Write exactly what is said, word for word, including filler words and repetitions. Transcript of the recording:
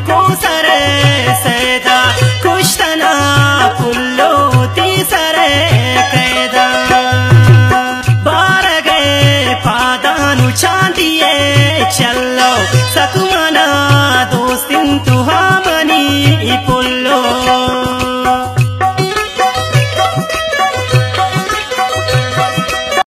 कोसरे सैदा कुश्तना कुल्लो तीसरे कैदा बार गए पादानु चांदिए चलो सकुमना दोस्तिन तुहामनी पुल